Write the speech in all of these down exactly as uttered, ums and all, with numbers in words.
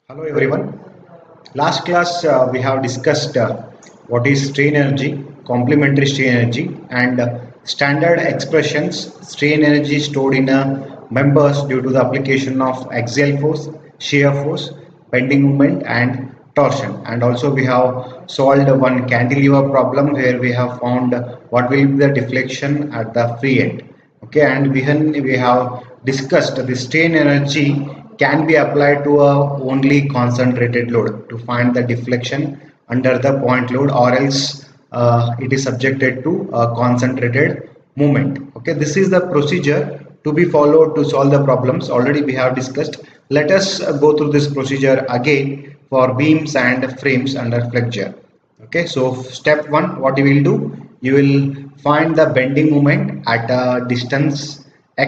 Hello everyone. Last class uh, we have discussed uh, what is strain energy, complementary strain energy, and uh, standard expressions strain energy stored in uh, members due to the application of axial force, shear force, bending moment, and torsion. And also we have solved one cantilever problem where we have found what will be the deflection at the free end. Okay, and we, we have discussed the strain energy can be applied to a only concentrated load to find the deflection under the point load, or else uh, it is subjected to a concentrated movement. Okay, this is the procedure to be followed to solve the problems already we have discussed. Let us uh, go through this procedure again for beams and frames under flexure. Okay, so step one, what you will do, you will find the bending moment at a distance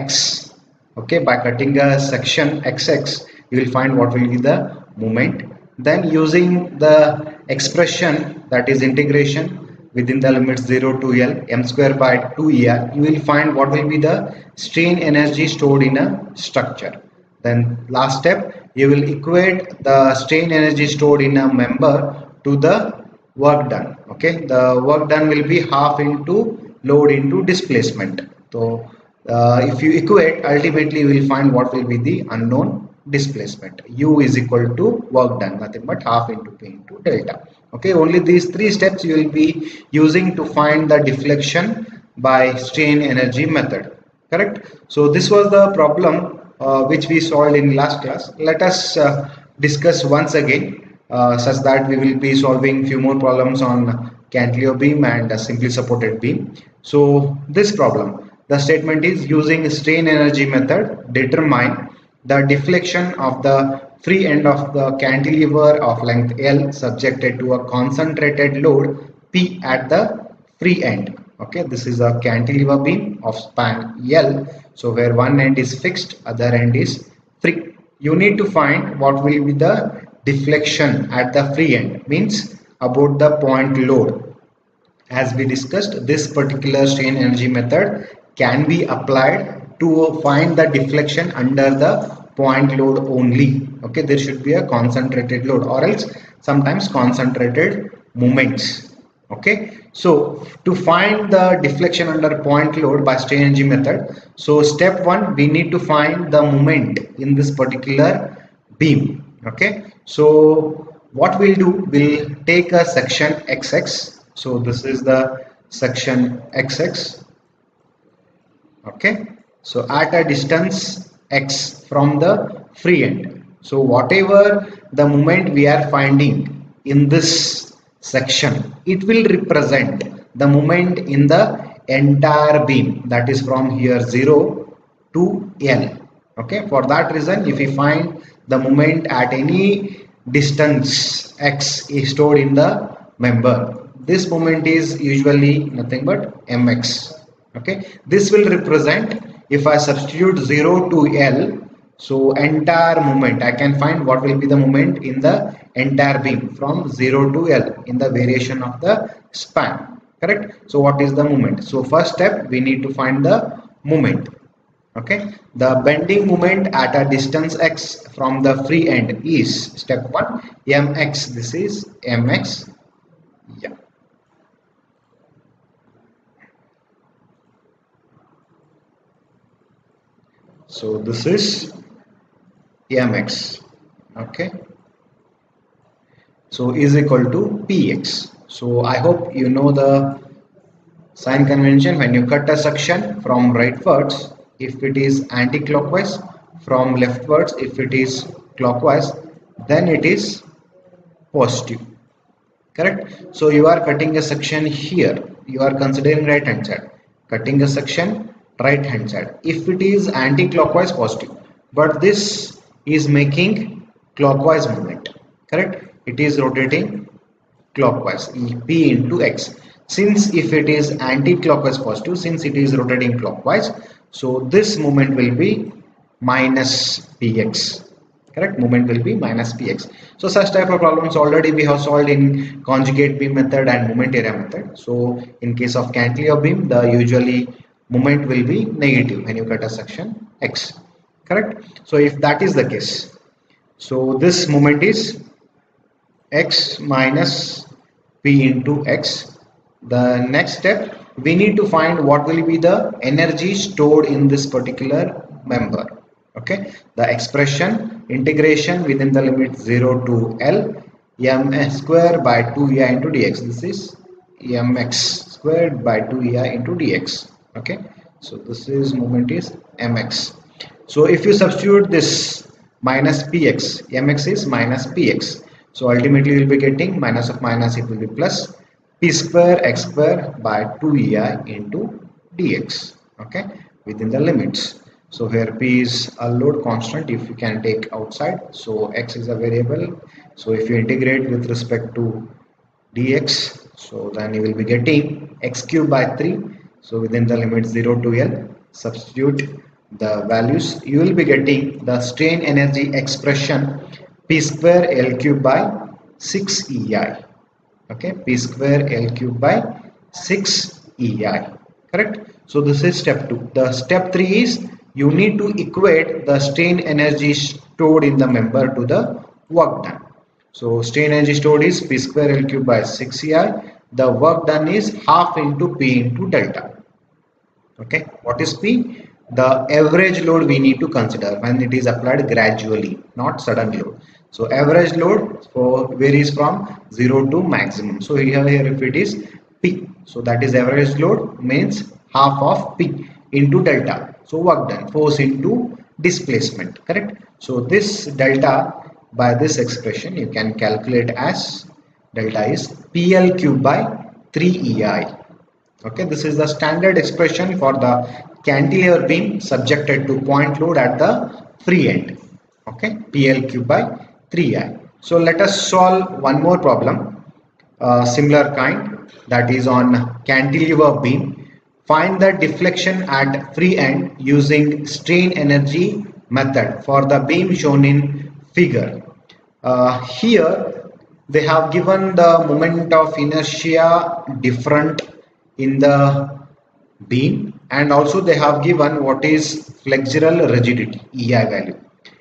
x. Okay, by cutting a section xx, you will find what will be the moment. Then using the expression, that is integration within the limits zero to L m square by two E R, you will find what will be the strain energy stored in a structure. Then last step, you will equate the strain energy stored in a member to the work done. Okay, the work done will be half into load into displacement. So uh, if you equate, ultimately you will find what will be the unknown displacement. U is equal to work done, nothing but half into P into delta. Okay, only these three steps you will be using to find the deflection by strain energy method. Correct. So this was the problem uh, which we solved in last class. Let us uh, discuss once again, uh, such that we will be solving few more problems on cantilever beam and a simply supported beam. So this problem, the statement is, using strain energy method, determine the deflection of the free end of the cantilever of length L subjected to a concentrated load P at the free end. Okay, this is a cantilever beam of span L, so where one end is fixed, other end is free. You need to find what will be the deflection at the free end, means about the point load. As we discussed, this particular strain energy method can be applied to find the deflection under the point load only. Okay, there should be a concentrated load, or else sometimes concentrated moments. Okay, so to find the deflection under point load by strain energy method, so step one, we need to find the moment in this particular beam. Okay, so what we'll do, we'll take a section xx. So this is the section xx. Okay, so at a distance x from the free end, so whatever the moment we are finding in this section, it will represent the moment in the entire beam, that is from here zero to L. Okay, for that reason, if we find the moment at any distance x is stored in the member, this moment is usually nothing but mx. Okay, this will represent, if I substitute zero to L, so entire moment I can find what will be the moment in the entire beam from zero to L in the variation of the span. Correct. So what is the moment? So first step, we need to find the moment. Okay, the bending moment at a distance x from the free end is step one, mx. This is mx. Yeah. So this is mx. Okay, so is equal to px. So I hope you know the sign convention. When you cut a section from rightwards, if it is anti-clockwise, from leftwards if it is clockwise, then it is positive. Correct. So you are cutting a section here, you are considering right hand side, cutting a section right hand side. If it is anti-clockwise, positive, but this is making clockwise movement. Correct, it is rotating clockwise, p into x. Since if it is anti-clockwise, positive, since it is rotating clockwise, so this movement will be minus px. Correct, movement will be minus px. So such type of problems already we have solved in conjugate beam method and moment area method. So in case of cantilever beam, the usually moment will be negative when you cut a section x. Correct. So if that is the case, So this moment is x minus p into x. The next step, we need to find what will be the energy stored in this particular member. Okay, the expression integration within the limit zero to L m square by two e I into dx. This is mx squared by two e I into dx. Okay, so this is moment is mx. So if you substitute this minus px, mx is minus px. So ultimately you will be getting minus of minus, it will be plus p square x square by two e I into dx. Okay, within the limits. So here p is a load constant if you can take outside. So x is a variable. So if you integrate with respect to dx, so then you will be getting x cube by three. So within the limit zero to L, substitute the values, you will be getting the strain energy expression p square L cube by six E I. Okay, p square L cube by six E I. Correct. So this is step two. The step three is you need to equate the strain energy stored in the member to the work done. So strain energy stored is p square L cube by six E I. The work done is half into p into delta. Okay, what is p? The average load we need to consider when it is applied gradually, not sudden load. So average load for varies from zero to maximum. So here, here if it is p, so that is average load means half of p into delta. So work done, force into displacement, correct? So this delta by this expression you can calculate as delta is P L cube by three E I. Okay, this is the standard expression for the cantilever beam subjected to point load at the free end. Okay, P L cube by three I. So let us solve one more problem, uh, similar kind, that is on cantilever beam. Find the deflection at free end using strain energy method for the beam shown in figure. Uh, here they have given the moment of inertia different in the beam, and also they have given what is flexural rigidity E I value.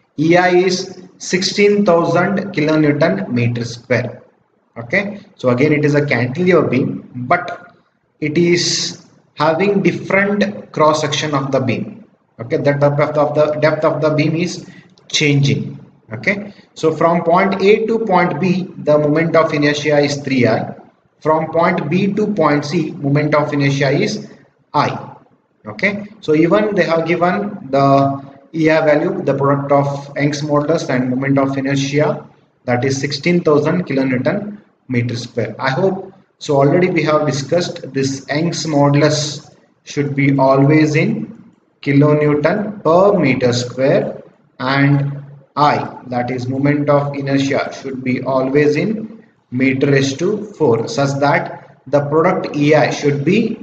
E I is sixteen thousand kilonewton meter square. Okay, so again it is a cantilever beam, but it is having different cross section of the beam. Okay, the depth of the depth of the beam is changing. Okay, so from point A to point B, the moment of inertia is three I. From point B to point C, moment of inertia is I. Okay, so even they have given the E I value, the product of Young's modulus and moment of inertia, that is sixteen thousand kilonewton meter square. I hope so. Already we have discussed this Young's modulus should be always in kilonewton per meter square, and I, that is moment of inertia, should be always in meter raised to four, such that the product E I should be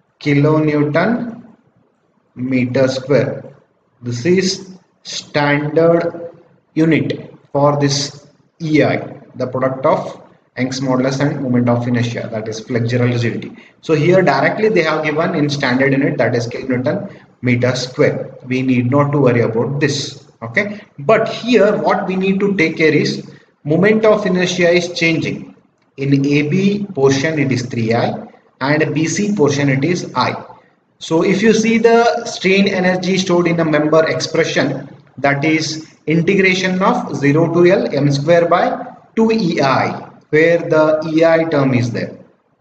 kilonewton meter square. This is standard unit for this E I, the product of Young's modulus and moment of inertia, that is flexural rigidity. So here directly they have given in standard unit, that is kilonewton meter square. We need not to worry about this. Okay, but here what we need to take care is moment of inertia is changing. In A B portion it is three I and B C portion it is I. So if you see the strain energy stored in a member expression, that is integration of zero to L m square by two E I, where the E I term is there.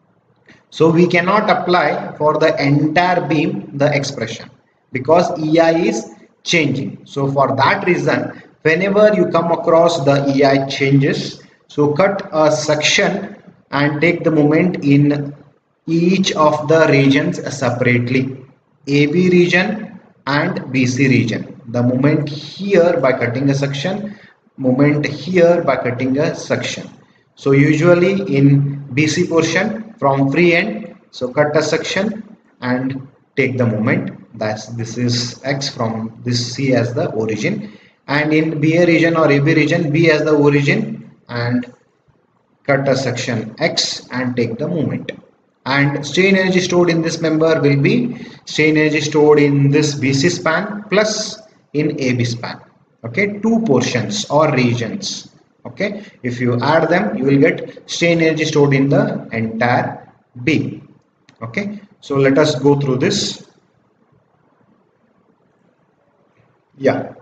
So we cannot apply for the entire beam the expression because E I is changing. So for that reason, whenever you come across the E I changes, so cut a section and take the moment in each of the regions separately, A B region and B C region. The moment here by cutting a section, moment here by cutting a section. So usually in B C portion from free end, so cut a section and take the moment. That's this is X from this C as the origin, and in B A region or A B region, B as the origin, and cut a section X and take the moment. And strain energy stored in this member will be strain energy stored in this B C span plus in A B span. Okay, two portions or regions. Okay, if you add them, you will get strain energy stored in the entire beam. Okay, so let us go through this. Yeah,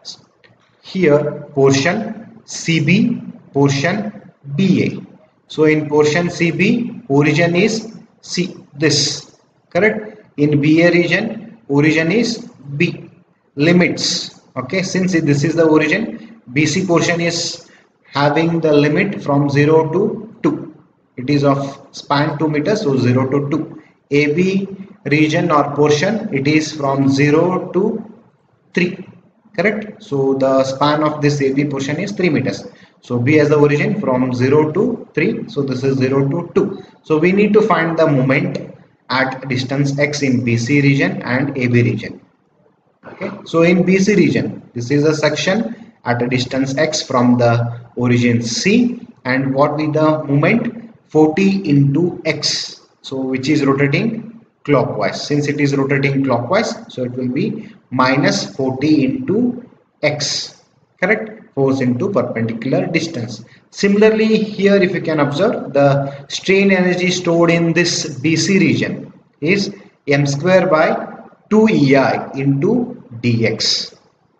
here portion C B, portion B A. So in portion C B, origin is C, this, correct? In B A region, origin is B. Limits, okay, since this is the origin, B C portion is having the limit from zero to two. It is of span two meters, so zero to two. A B region or portion, it is from zero to three, correct? So the span of this A B portion is three meters. So B has the origin from zero to three, so this is zero to two. So we need to find the moment at distance x in B C region and A B region. Okay, so in B C region, this is a section at a distance x from the origin C, and what will the moment? forty into x, so which is rotating clockwise. Since it is rotating clockwise, so it will be minus forty into x, correct? Force into perpendicular distance. Similarly, here if you can observe, the strain energy stored in this B C region is m square by two E I into dx,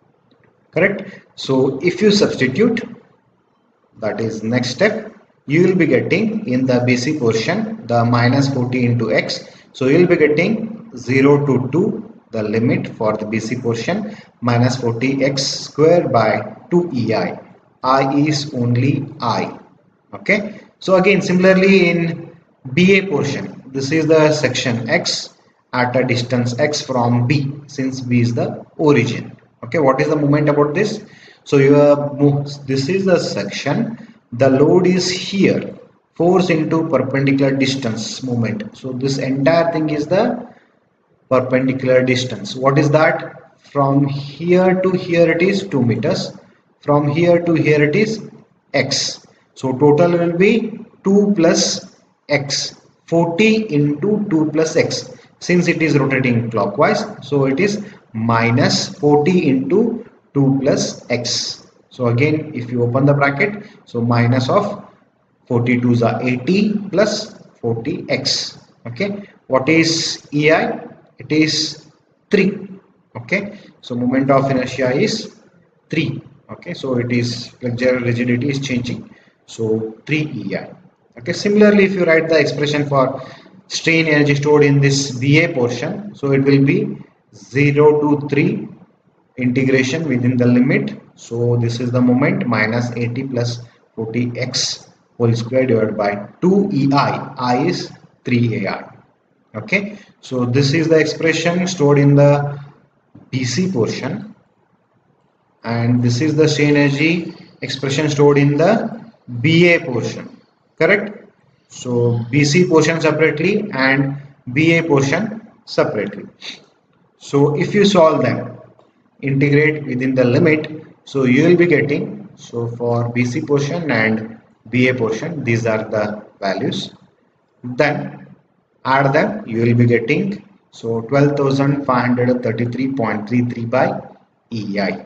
correct? So if you substitute, that is next step, you will be getting in the B C portion the minus forty into x, so you will be getting zero to two, the limit for the B C portion, minus forty x square by two E I. I is only I. Okay, so again similarly in B A portion, this is the section x at a distance x from B, since B is the origin. Okay, what is the moment about this? So you have, this is the section, the load is here, force into perpendicular distance moment. So this entire thing is the perpendicular distance. What is that? From here to here it is two meters, from here to here it is x. So total will be two plus x, forty into two plus x. Since it is rotating clockwise, so it is minus forty into two plus x. So again, if you open the bracket, so minus of forty-twos are eighty plus forty x. Okay, what is E I? It is three. Okay, so moment of inertia is three. Okay, so it is flexural rigidity is changing, so three E I. Okay, similarly if you write the expression for strain energy stored in this B A portion, so it will be zero to three integration within the limit. So this is the moment, minus eighty plus forty x whole square divided by two E I. I is three A I. Okay, so this is the expression stored in the B C portion, and this is the strain energy expression stored in the B A portion, correct? So B C portion separately and B A portion separately. So if you solve them, integrate within the limit, so you will be getting, so for B C portion and B A portion, these are the values. Then add them, you will be getting, so twelve thousand five hundred thirty-three point three three by E I.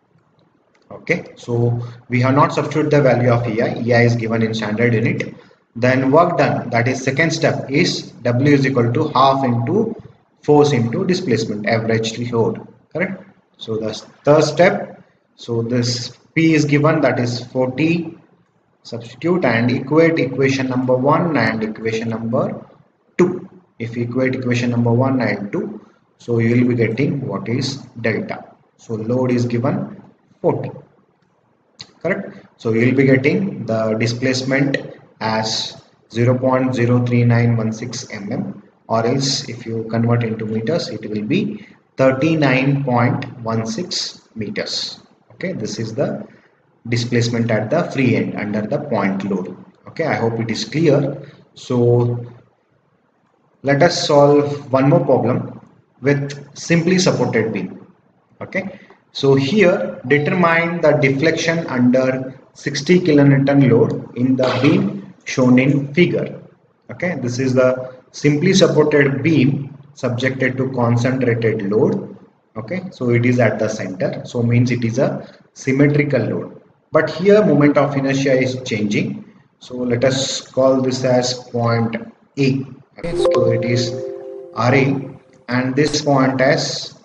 Okay, so we have not substituted the value of E I. E I is given in standard unit. Then work done, that is second step, is W is equal to half into force into displacement, average load, correct? So the third step, so this P is given, that is forty, substitute and equate equation number one and equation number two. If you equate equation number one and two, so you will be getting what is delta. So load is given forty, correct? So you will be getting the displacement as zero point zero three nine one six millimeters, or else if you convert into meters, it will be thirty-nine point one six meters. Okay, this is the displacement at the free end under the point load. Okay, I hope it is clear. So let us solve one more problem with simply supported beam. Okay, so here determine the deflection under sixty kilonewton load in the beam shown in figure. Okay, this is the simply supported beam subjected to concentrated load Okay, so it is at the center, so means it is a symmetrical load. But here moment of inertia is changing, so let us call this as point A. Okay, so it is R A, and this point as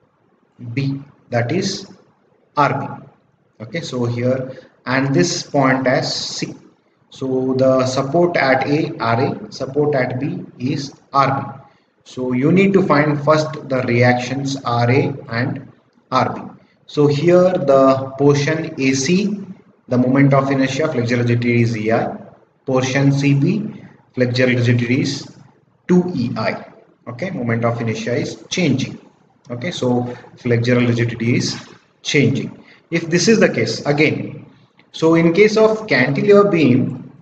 B, that is R B. Okay, so here, and this point as C. So the support at A, R A, support at B is R B. So you need to find first the reactions R A and R B. So here the portion A C, the moment of inertia, flexural rigidity is E I. Portion C B, flexural rigidity is two E I. Okay, moment of inertia is changing. Okay, so flexural rigidity is changing. If this is the case, again, so in case of cantilever beam,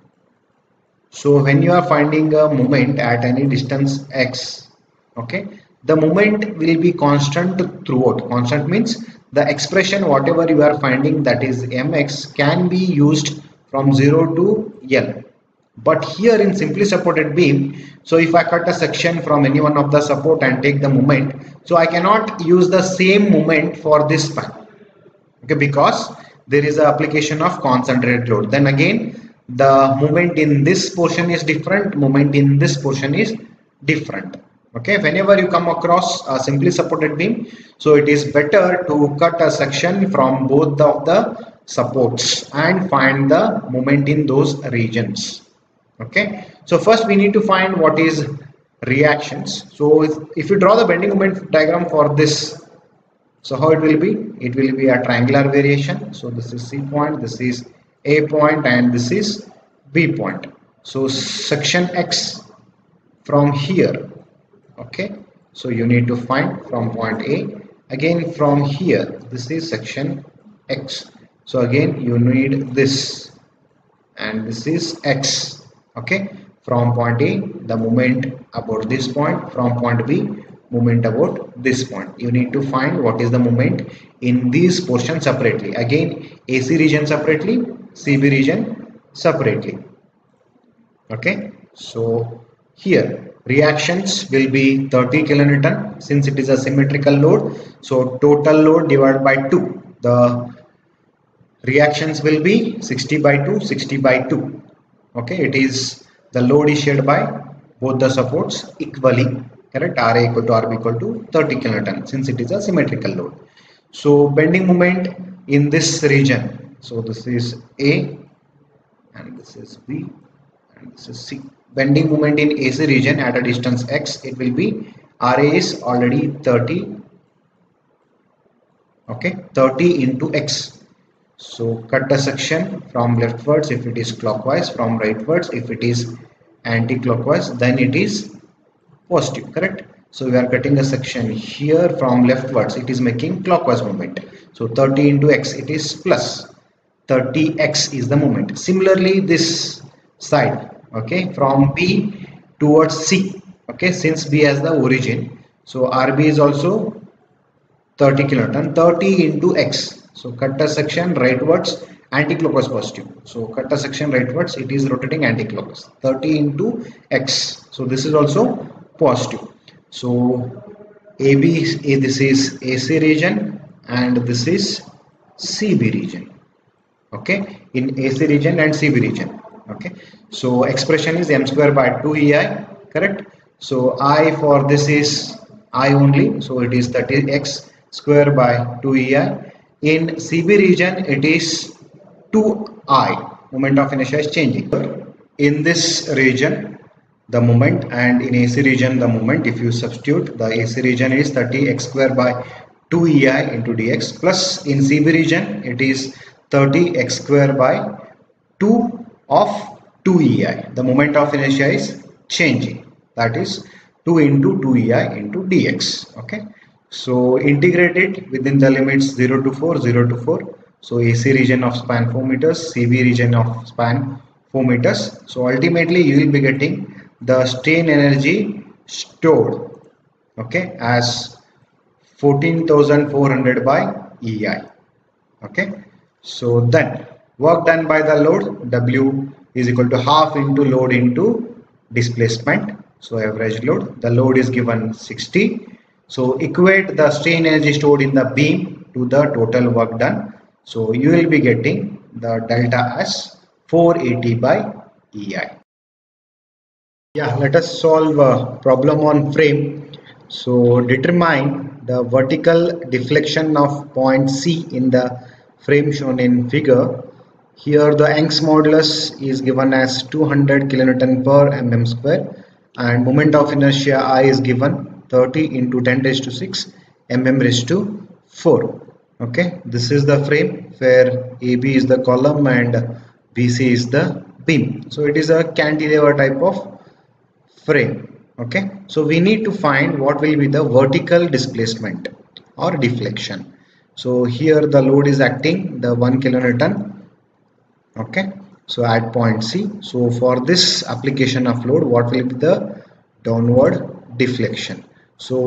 so when you are finding a moment at any distance x, okay, the moment will be constant throughout. Constant means the expression whatever you are finding, that is mx, can be used from zero to L. But here in simply supported beam, so if I cut a section from any one of the support and take the moment, so I cannot use the same moment for this span. Okay, because there is a application of concentrated load. Then again, the moment in this portion is different, moment in this portion is different. Okay, whenever you come across a simply supported beam, so it is better to cut a section from both of the supports and find the moment in those regions. Okay, so first we need to find what is reactions. So if, if you draw the bending moment diagram for this, so how it will be? It will be a triangular variation. So this is C point, this is A point, and this is B point. So section X from here. Okay, so you need to find from point A. Again from here, this is section X. So again you need this, and this is X. Okay, from point A, the moment about this point, from point B, moment about this point. You need to find what is the moment in these portions separately. Again, A C region separately, C B region separately. Okay, so here reactions will be thirty kilonewton since it is a symmetrical load. So total load divided by two. The reactions will be sixty by two, sixty by two. Okay, it is the load is shared by both the supports equally. Correct, R A equal to R B equal to thirty kilonewton since it is a symmetrical load. So bending moment in this region, so this is A and this is B and this is C. Bending moment in A C region at a distance x, it will be R A is already thirty. Okay, thirty into x. So cut the section from leftwards if it is clockwise, from rightwards if it is anti-clockwise, then it is positive. Correct, so we are cutting a section here from leftwards, it is making clockwise movement. So thirty into x, it is plus thirty x is the moment. Similarly this side, okay, from B towards C, okay, since B has the origin, so R B is also thirty kilonewton. Thirty into x, so cut a section rightwards, anti-clockwise positive. So cut a section rightwards, it is rotating anti-clockwise. thirty into x, so this is also positive. So A B, A, this is A C region and this is C B region. Okay, in A C region and C B region. Okay, so expression is m square by two E I. Correct. So I for this is I only, so it is thirty x square by two E I. In C B region it is two I. Moment of inertia is changing. In this region the moment, and in A C region the moment, if you substitute, the A C region is thirty x square by two E I into dx, plus in C B region it is thirty x square by two of two E I. The moment of inertia is changing, that is two into two E I into dx. Okay, so integrate it within the limits zero to four, zero to four. So A C region of span four meters, C B region of span four meters. So ultimately you will be getting the strain energy stored, okay, as fourteen thousand four hundred by E I. Okay, so then work done by the load, W is equal to half into load into displacement. So average load, the load is given sixty, So equate the strain energy stored in the beam to the total work done. So you will be getting the delta as four eighty by E I. Yeah, let us solve a problem on frame. So determine the vertical deflection of point C in the frame shown in figure. Here the Young's modulus is given as two hundred kilonewton per mm square and moment of inertia I is given thirty into ten raised to six mm raised to four. Okay, this is the frame where A B is the column and B C is the beam. So it is a cantilever type of frame. Okay, so we need to find what will be the vertical displacement or deflection. So here the load is acting the one kilonewton. Okay, so at point C, so for this application of load, what will be the downward deflection? So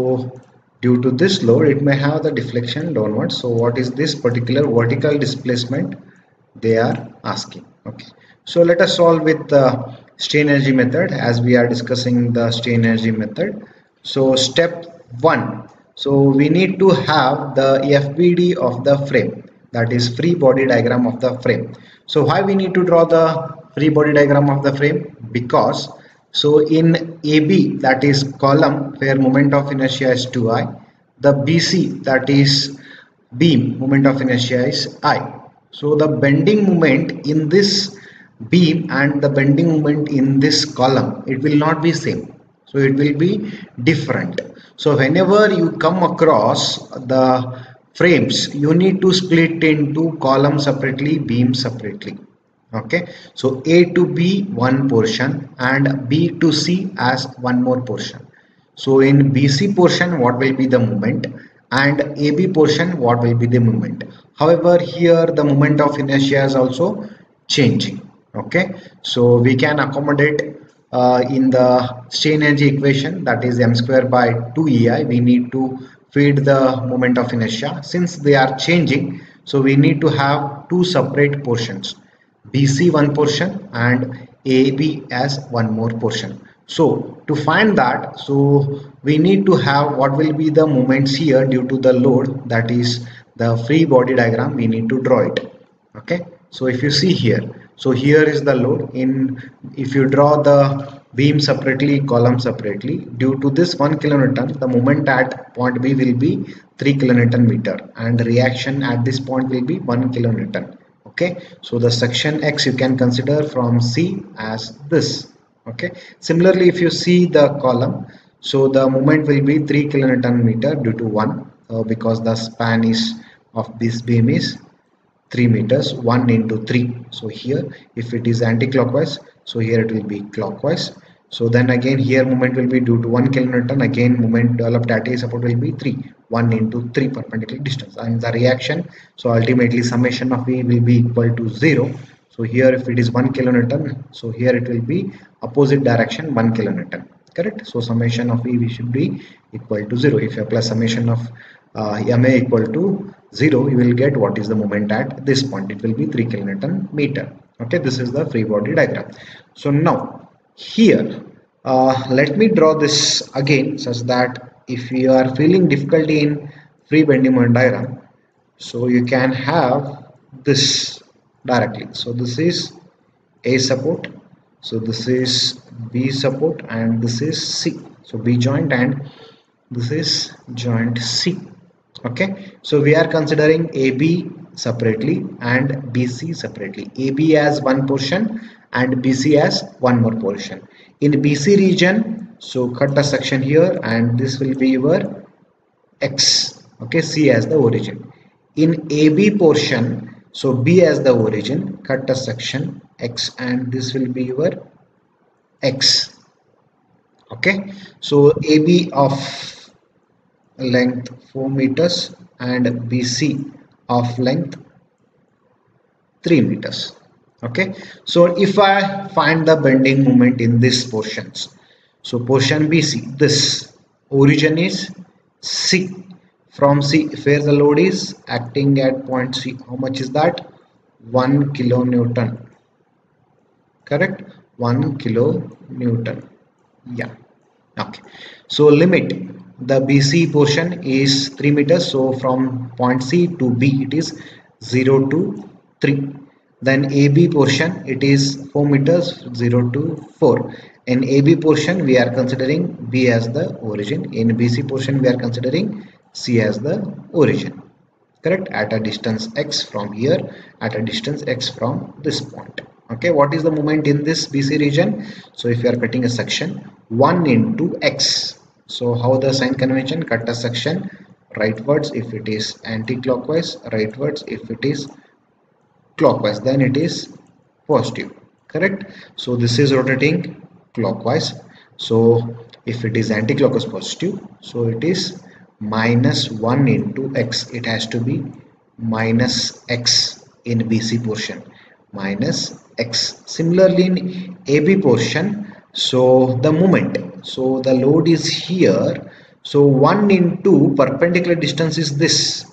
due to this load, it may have the deflection downward. So what is this particular vertical displacement they are asking? Okay, so let us solve with the strain energy method, as we are discussing the strain energy method. So step one, so we need to have the F B D of the frame, that is free body diagram of the frame. So why we need to draw the free body diagram of the frame? Because so in A B, that is column where moment of inertia is two I, the B C, that is beam, moment of inertia is I. So the bending moment in this beam and the bending moment in this column, it will not be same. So it will be different. So whenever you come across the frames, you need to split into column separately, beam separately. Okay, so A to B one portion and B to C as one more portion. So in B C portion, what will be the moment, and A B portion, what will be the moment. However, here the moment of inertia is also changing. Okay, so we can accommodate uh, in the strain energy equation, that is m square by two E I. We need to feed the moment of inertia. Since they are changing, so we need to have two separate portions, B C one portion and A B as one more portion. So to find that, so we need to have what will be the moments here due to the load, that is the free body diagram. We need to draw it. Okay, so if you see here, so here is the load. In if you draw the beam separately, column separately, due to this one kilonewton, the moment at point B will be three kilonewton meter and the reaction at this point will be one kilonewton. Okay, so the section X you can consider from C as this. Okay, similarly if you see the column, so the moment will be three kilonewton meter due to one uh, because the span is of this beam is three meters, one into three. So here if it is anti-clockwise, so here it will be clockwise. So then again here moment will be due to one kilonewton, again moment developed at A support will be three, one into three perpendicular distance, and the reaction, so ultimately summation of E will be equal to zero. So here if it is one kilonewton, so here it will be opposite direction one kilonewton, correct? So summation of E should be equal to zero. If you apply summation of uh, M A equal to zero, you will get what is the moment at this point. It will be three kilonewton meter. Okay, this is the free body diagram. So now here uh, let me draw this again, such that if you are feeling difficulty in free bending moment diagram, so you can have this directly. So this is A support, so this is B support, and this is C. So B joint and this is joint C. Okay, so we are considering A B separately and B C separately. A B as one portion and B C as one more portion. In B C region, so cut a section here and this will be your X. Okay, C as the origin. In A B portion, so B as the origin, cut a section X and this will be your X. Okay, so A B of length four meters and B C of length three meters. Okay, so if I find the bending moment in these portions, so portion B C, this origin is C. From C, where the load is acting at point C, how much is that? One kilonewton, correct? One kilonewton. Yeah. Okay, so limit the B C portion is three meters, so from point C to B it is zero to three. Then A B portion it is four meters, zero to four. In A B portion we are considering B as the origin. In B C portion we are considering C as the origin. Correct? At a distance x from here, at a distance x from this point. Okay, what is the moment in this B C region? So if you are cutting a section, one into x. So how the sign convention? Cut a section rightwards if it is anti-clockwise, rightwards if it is clockwise, then it is positive. Correct? So this is rotating clockwise. So if it is anti-clockwise positive, so it is minus one into x. It has to be minus x in B C portion, minus x. Similarly in A B portion, so the moment, so the load is here, so one into perpendicular distance is this.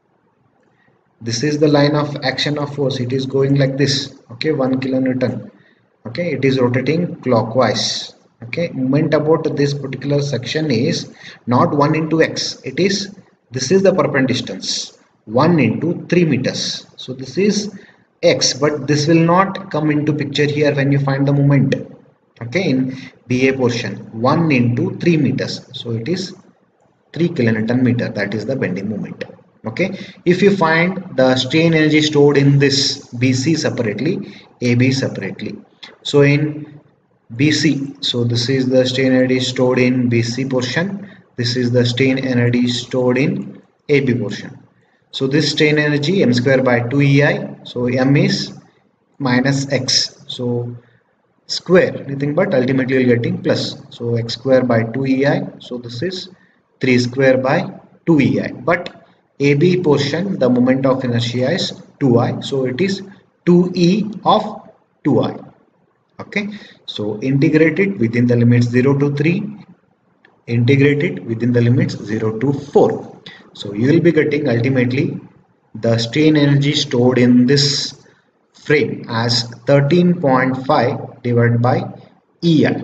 This is the line of action of force. It is going like this. Okay, one kilonewton. Okay, it is rotating clockwise. Okay, moment about this particular section is not one into x. It is, this is the perpendicular distance, one into three meters. So this is x, but this will not come into picture here when you find the moment. Okay, in B A portion, one into three meters. So it is three kilonewton meter. That is the bending moment. Okay, if you find the strain energy stored in this B C separately, A B separately. So in B C, so this is the strain energy stored in B C portion, this is the strain energy stored in A B portion. So this strain energy m square by two E I, so m is minus x, so square nothing but ultimately you're getting plus, so x square by two E I, so this is three square by two E I, but A B portion the moment of inertia is two I, so it is two E of two I. Okay, so integrate it within the limits zero to three, integrate it within the limits zero to four. So you will be getting ultimately the strain energy stored in this frame as thirteen point five divided by E I.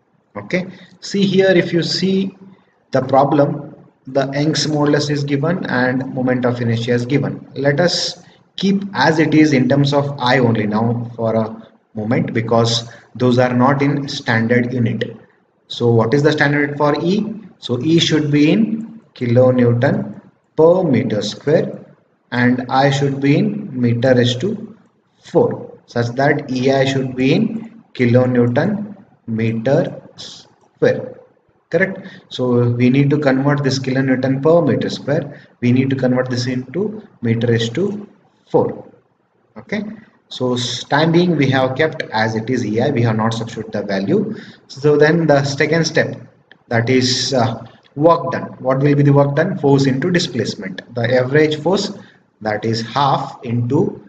Okay, see here, if you see the problem, the Young's modulus is given and moment of inertia is given. Let us keep as it is in terms of I only now for a moment, because those are not in standard unit. So what is the standard unit for E? So E should be in kilonewton per meter square and I should be in meter raised to four, such that E I should be in kilonewton meter square. Correct? So we need to convert this kilonewton per meter square, we need to convert this into meter raised to four. Okay, so standing we have kept as it is E I, we have not substituted the value. So then the second step, that is uh, work done. What will be the work done? Force into displacement. The average force, that is half into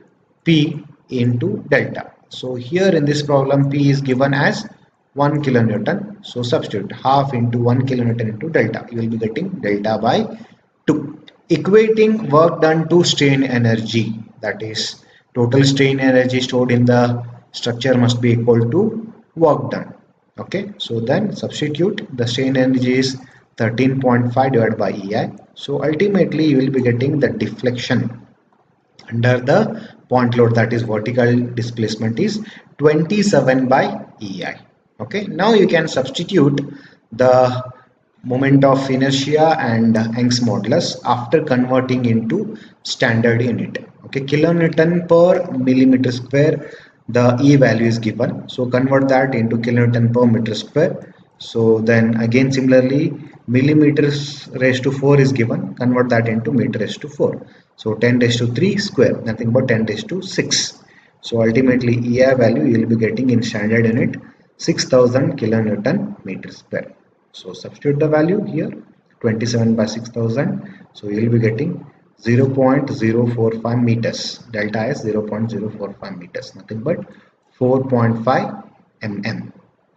P into delta. So here in this problem P is given as one kilonewton, so substitute half into one kilonewton into delta, you will be getting delta by two. Equating work done to strain energy, that is total strain energy stored in the structure must be equal to work done. Okay, so then substitute, the strain energy is thirteen point five divided by E I, so ultimately you will be getting the deflection under the point load, that is vertical displacement, is twenty-seven by E I. Okay, now you can substitute the moment of inertia and Young's modulus after converting into standard unit. Okay, kilonewton per millimeter square, the E value is given, so convert that into kilonewton per meter square. So then again similarly millimeters raised to four is given, convert that into meter raised to four, so ten raised to three square, nothing but ten raised to six. So ultimately E I value you will be getting in standard unit six thousand kilonewton meter square. So substitute the value here, twenty-seven by six thousand, so you will be getting zero point zero four five meters, delta is zero point zero four five meters, nothing but four point five millimeters.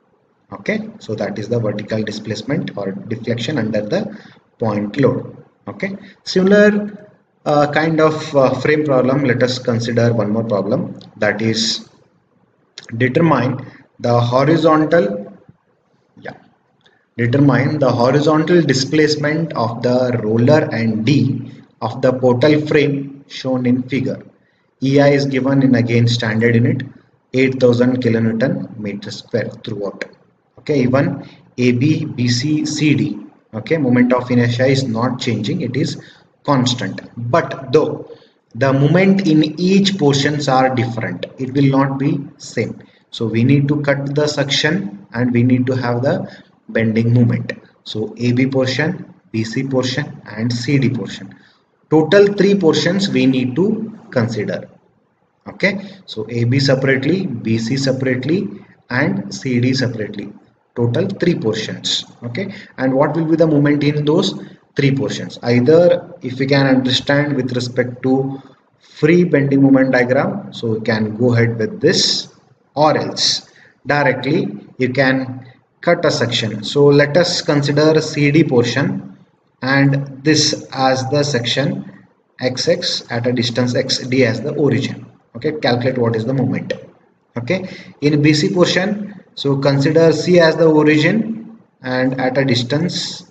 Okay, so that is the vertical displacement or deflection under the point load. Okay, similar uh, kind of uh, frame problem, let us consider one more problem, that is determine the horizontal, yeah, Determine the horizontal displacement of the roller and D of the portal frame shown in figure. E I is given in again standard unit eight thousand kilonewton meter square throughout. Okay, even A B, B C, C D. Okay, moment of inertia is not changing, it is constant. But though the moment in each portions are different, it will not be same. So we need to cut the section and we need to have the bending moment. So A B portion, B C portion and C D portion. Total three portions we need to consider. Okay, so A B separately, B C separately and C D separately. Total three portions. Okay, and what will be the moment in those three portions? Either if we can understand with respect to free bending moment diagram, so we can go ahead with this, or else directly you can cut a section. So let us consider C D portion and this as the section X X at a distance X D as the origin. Okay, calculate what is the moment. Okay, in B C portion, so consider C as the origin and at a distance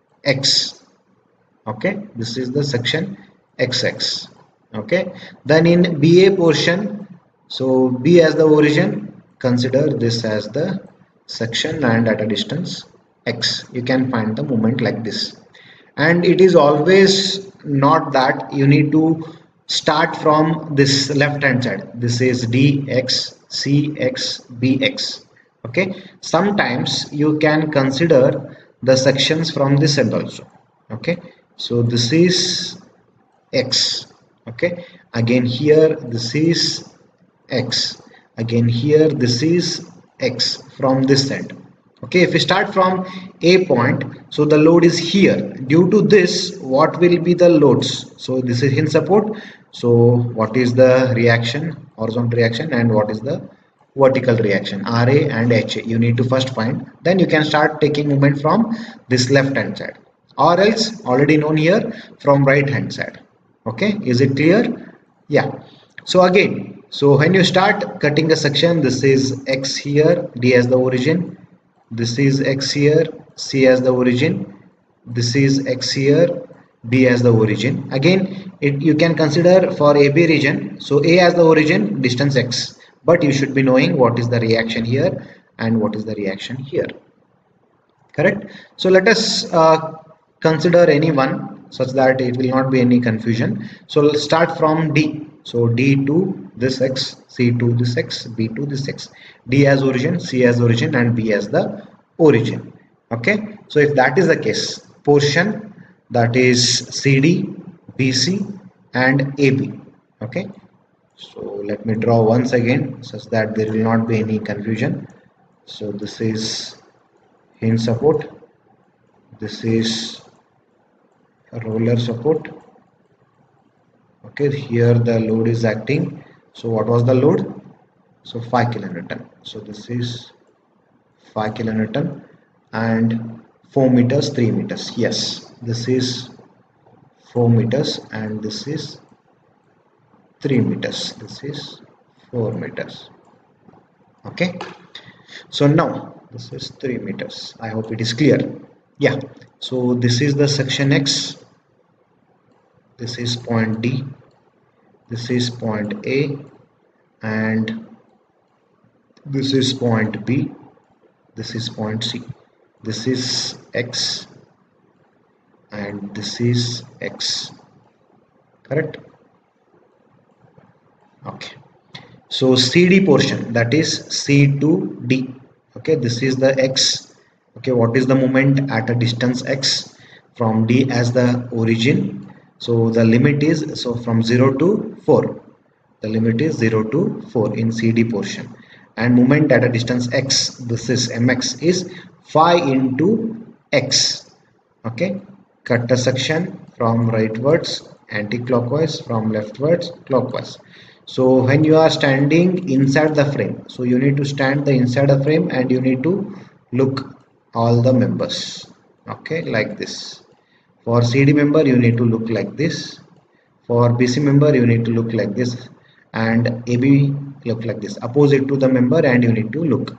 X. Okay, this is the section X X. Okay, then in B A portion, so B as the origin, consider this as the section and at a distance X. You can find the moment like this. And it is always not that you need to start from this left hand side. This is dx, cx, bx. Okay, sometimes you can consider the sections from this end also. Okay, so this is x. Okay, again here this is x, again here this is x from this end. Okay, if we start from A point, so the load is here. Due to this, what will be the loads? So this is hinge support. So what is the reaction, horizontal reaction, and what is the vertical reaction, R A and H A? You need to first find. Then you can start taking moment from this left hand side, or else already known here from right hand side. Okay, is it clear? Yeah. So again, so when you start cutting a section, this is X here, D as the origin. This is X here, C as the origin. This is X here, B as the origin. Again, it you can consider for A B region. So A as the origin, distance X. But you should be knowing what is the reaction here and what is the reaction here. Correct? So let us uh, consider any one such that it will not be any confusion. So let's start from D. So D to this X, C to this X, B to this X. D as origin, C as origin and B as the origin. Okay, so if that is the case, portion that is C D, B C and A B. Okay, so let me draw once again such that there will not be any confusion. So this is hinge support, this is roller support. Okay, here the load is acting. So what was the load? So five kilonewton. So this is five kilonewton and four meters, three meters. Yes, this is four meters and this is three meters. This is four meters. Okay, so now this is three meters. I hope it is clear. Yeah, so this is the section X. This is point D. This is point A and this is point B. This is point C. This is X and this is X. Correct? Okay. So C D portion, that is C to D. Okay, this is the X. Okay, what is the moment at a distance X from D as the origin? So the limit is, so from zero to four. The limit is zero to four in C D portion. And moment at a distance X, this is M X, is five into X. Okay, cut a section from rightwards anti-clockwise, from leftwards clockwise. So when you are standing inside the frame, so you need to stand the inside the frame and you need to look all the members. Okay, like this. For C D member you need to look like this. For B C member you need to look like this, and A B look like this, opposite to the member, and you need to look.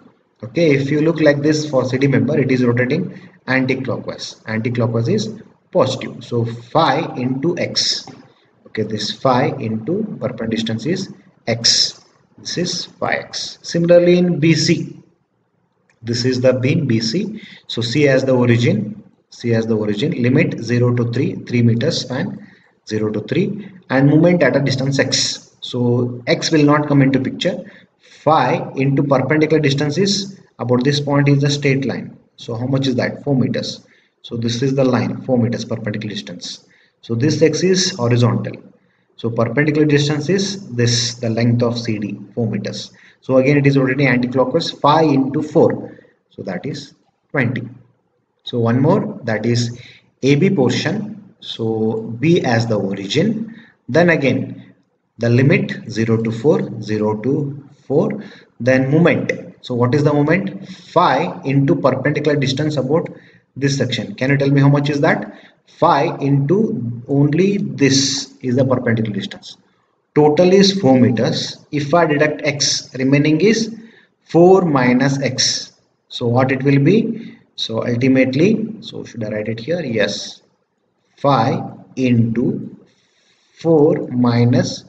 Okay, if you look like this for C D member, it is rotating anti-clockwise. Anti-clockwise is positive. So phi into x. Okay, this phi into perpendicular distance is x. This is phi x. Similarly in B C, this is the beam B C. So C as the origin, C as the origin, limit zero to three, three meters span, zero to three, and movement at a distance x. So x will not come into picture. Phi into perpendicular distance is about this point is the straight line. So how much is that? four meters. So this is the line, four meters perpendicular distance. So this x is horizontal. So perpendicular distance is this, the length of C D, four meters. So again it is rotating anti-clockwise, phi into four. So that is twenty. So one more, that is A B portion. So B as the origin. Then again the limit zero to four, zero to four. Then moment. So what is the moment? Phi into perpendicular distance about this section. Can you tell me how much is that? Phi into only this is the perpendicular distance. Total is four meters. If I deduct x, remaining is four minus x. So what it will be? So ultimately, so should I write it here? Yes. Phi into four minus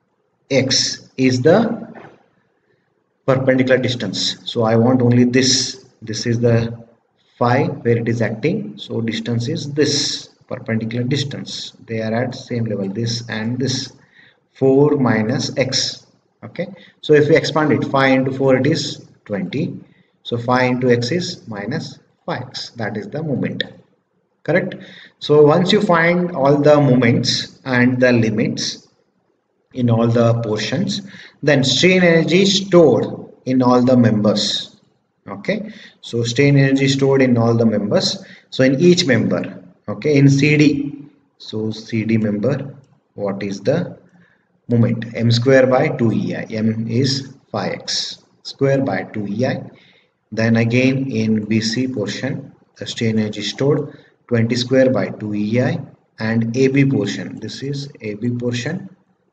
x is the perpendicular distance. So I want only this. This is the phi where it is acting. So distance is this perpendicular distance. They are at same level, this and this. four minus x. Okay. So if we expand it, phi into four, it is twenty. So phi into x is minus five x. That is the moment. Correct. So once you find all the moments and the limits in all the portions, then strain energy stored in all the members. Okay, so strain energy stored in all the members. So in each member, okay, in C D, so C D member, what is the moment? M square by two E I. M is phi x square by two E I. Then again in B C portion, the strain energy stored twenty square by two E I, and A B portion, this is A B portion,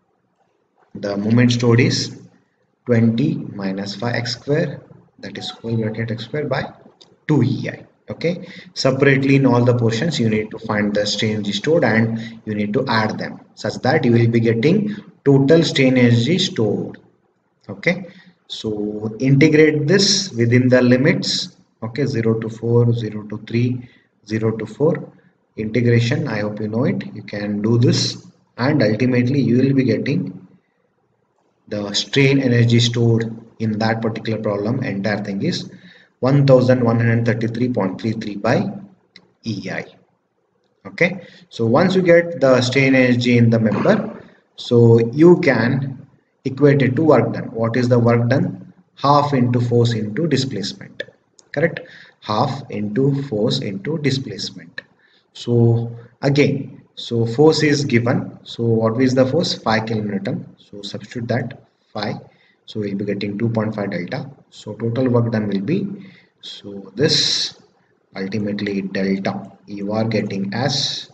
the moment stored is twenty minus phi x square, that is whole bracket x square by two E I. Okay, separately in all the portions you need to find the strain energy stored and you need to add them such that you will be getting total strain energy stored. Okay, so integrate this within the limits. Okay, zero to four, zero to three, zero to four integration. I hope you know it. You can do this and ultimately you will be getting the strain energy stored in that particular problem. Entire thing is one thousand one hundred thirty-three point three three by E I. Okay, so once you get the strain energy in the member, so you can equate it to work done. What is the work done? Half into force into displacement. Correct? Half into force into displacement. So again, so force is given. So what is the force? five kilonewton. So substitute that five. So we'll be getting two point five delta. So total work done will be, so this ultimately delta you are getting as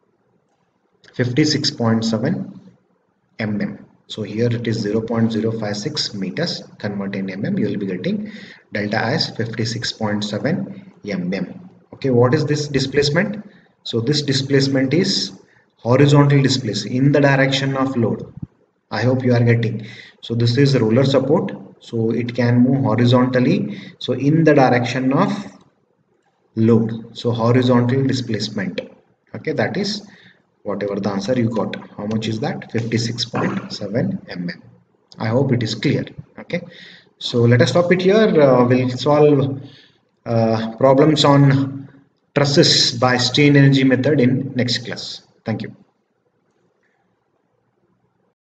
fifty-six point seven millimeters. So here it is zero point zero five six meters, convert in mm, you will be getting delta as fifty-six point seven millimeters. Okay, what is this displacement? So this displacement is horizontal displacement in the direction of load. I hope you are getting. So this is roller support, so it can move horizontally, so in the direction of load. So horizontal displacement. Okay, that is whatever the answer you got. How much is that? fifty-six point seven millimeters. I hope it is clear. Okay, so let us stop it here. Uh, we'll solve uh, problems on trusses by strain energy method in next class. Thank you.